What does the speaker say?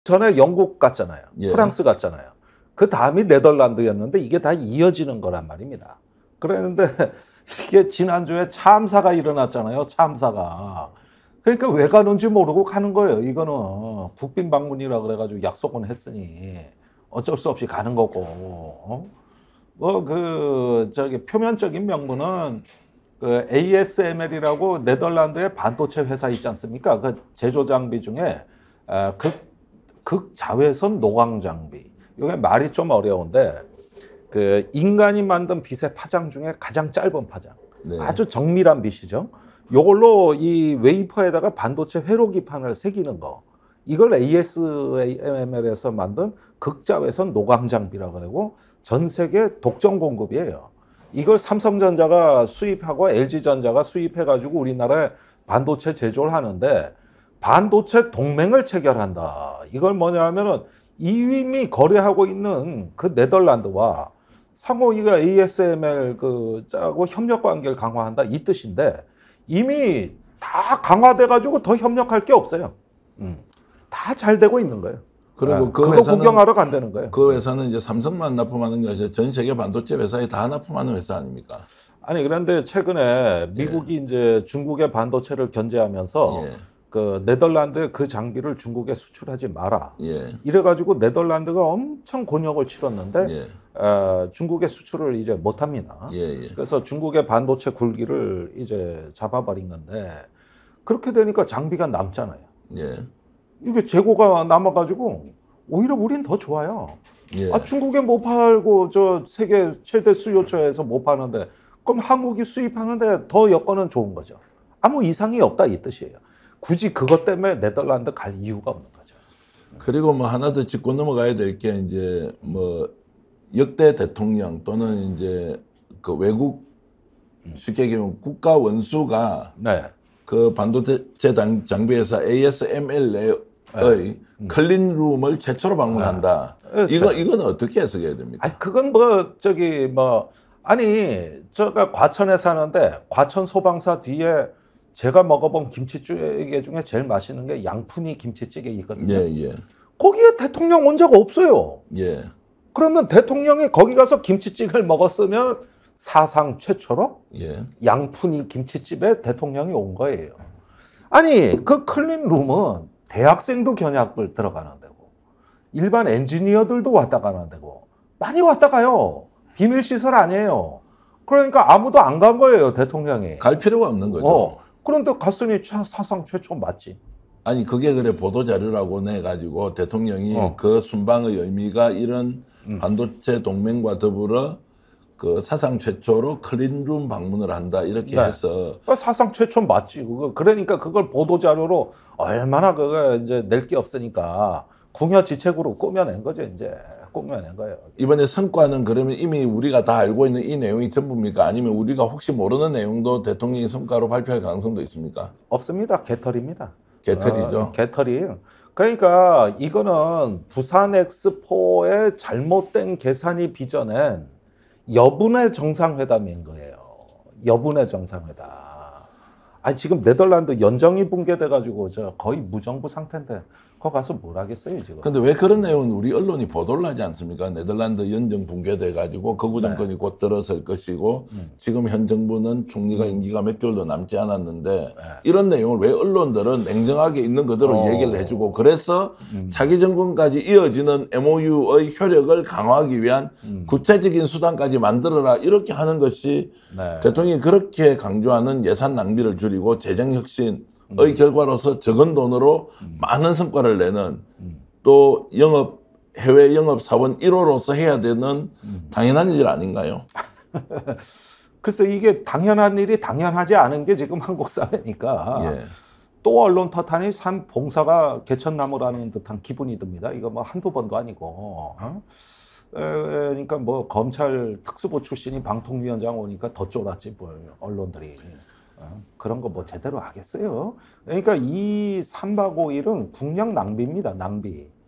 전에 영국 갔잖아요. 예. 프랑스 갔잖아요. 그 다음이 네덜란드였는데 이게 다 이어지는 거란 말입니다. 그랬는데 이게 지난주에 참사가 일어났잖아요. 참사가. 그러니까 왜 가는지 모르고 가는 거예요. 이거는 국빈 방문이라 그래가지고 약속은 했으니 어쩔 수 없이 가는 거고. 저기 표면적인 명분은 그 ASML이라고 네덜란드의 반도체 회사 있지 않습니까? 그 제조 장비 중에 극자외선 노광 장비. 이게 말이 좀 어려운데 그 인간이 만든 빛의 파장 중에 가장 짧은 파장. 네. 아주 정밀한 빛이죠. 요걸로 이 웨이퍼에다가 반도체 회로기판을 새기는 거. 이걸 ASML에서 만든 극자외선 노광 장비라고 그러고 전 세계 독점 공급이에요. 이걸 삼성전자가 수입하고 LG전자가 수입해가지고 우리나라에 반도체 제조를 하는데 반도체 동맹을 체결한다. 이걸 뭐냐 하면은 이미 거래하고 있는 그 네덜란드와 상호 이가 ASML 짜고 협력 관계를 강화한다 이 뜻인데 이미 다 강화돼가지고 더 협력할 게 없어요. 다 잘 되고 있는 거예요. 그리고 그 그거 회사는, 구경하러 간다는 거예요. 그 회사는 이제 삼성만 납품하는 게 아니라 전 세계 반도체 회사에 다 납품하는 회사 아닙니까? 아니 그런데 최근에 미국이 이제 중국의 반도체를 견제하면서 예. 그 네덜란드에 그 장비를 중국에 수출하지 마라. 예. 이래가지고 네덜란드가 엄청 곤욕을 치렀는데 예. 중국의 수출을 이제 못합니다. 예. 예. 그래서 중국의 반도체 굴기를 이제 잡아버린 건데 그렇게 되니까 장비가 남잖아요. 예. 이게 재고가 남아가지고 오히려 우린 더 좋아요. 예. 중국에 못 팔고 저 세계 최대 수요처에서 못 파는데 그럼 한국이 수입하는데 더 여건은 좋은 거죠. 아무 이상이 없다 이 뜻이에요. 굳이 그것 때문에 네덜란드 갈 이유가 없는 거죠. 그리고 뭐 하나 더 짚고 넘어가야 될 게 이제 뭐 역대 대통령 또는 이제 그 외국 쉽게 얘기하면 국가 원수가 네. 그 반도체 장비회사 ASML의 클린룸을 최초로 방문한다. 그렇죠. 이건 어떻게 해석해야 됩니까? 아니 그건 제가 과천에 사는데 과천 소방사 뒤에 제가 먹어본 김치찌개 중에 제일 맛있는 게 양푼이 김치찌개 있거든요. 예, 예. 거기에 대통령 온 적 없어요. 예. 그러면 대통령이 거기 가서 김치찌개를 먹었으면 사상 최초로 예. 양푼이 김치집에 대통령이 온 거예요. 아니 그 클린룸은 대학생도 견학을 들어가는 데고 일반 엔지니어들도 왔다 가는 데고 많이 왔다 가요. 비밀 시설 아니에요. 그러니까 아무도 안 간 거예요 대통령이. 갈 필요가 없는 거죠. 그런데 갔으니 사상 최초 맞지. 아니 그게 그래 보도 자료라고 내 가지고 대통령이 그 순방의 의미가 이런 반도체 동맹과 더불어 그 사상 최초로 클린룸 방문을 한다 이렇게 네. 해서 사상 최초 맞지. 그러니까 그걸 보도 자료로 얼마나 그거 이제 낼 게 없으니까 궁여지책으로 꾸며낸 거죠 이제. 꾸며낸 거예요. 이번에 성과는 그러면 이미 우리가 다 알고 있는 이 내용이 전부입니까? 아니면 우리가 혹시 모르는 내용도 대통령이 성과로 발표할 가능성도 있습니까? 없습니다. 개털입니다. 개털이죠. 개털이에요. 그러니까 이거는 부산 엑스포의 잘못된 계산이 빚어낸 여분의 정상회담인 거예요. 여분의 정상회담. 아니 지금 네덜란드 연정이 붕괴돼가지고 저 거의 무정부 상태인데 거기 가서 뭘 하겠어요 지금. 근데 왜 그런 내용은 우리 언론이 보도를 하지 않습니까? 네덜란드 연정 붕괴돼 가지고 거부 정권이 곧 들어설 것이고 지금 현 정부는 총리가 임기가 몇 개월도 남지 않았는데 이런 내용을 왜 언론들은 냉정하게 있는 그대로 얘기를 해주고 그래서 차기 정권까지 이어지는 MOU의 효력을 강화하기 위한 구체적인 수단까지 만들어라 이렇게 하는 것이 대통령이 그렇게 강조하는 예산 낭비를 줄이고 재정 혁신의 결과로서 적은 돈으로 많은 성과를 내는 또 해외 영업 사원 1호로서 해야 되는 당연한 일 아닌가요? 글쎄 이게 당연한 일이 당연하지 않은 게 지금 한국 사회니까 또 언론 탓하니 산 봉사가 개천나무라는 듯한 기분이 듭니다. 이거 뭐 한두 번도 아니고. 그러니까 뭐 검찰 특수부 출신이 방통위원장 오니까 더 쫄았지 뭘 언론들이. 그런 거 뭐 제대로 하겠어요? 그러니까 이 3박 5일은 국력 낭비입니다. 낭비.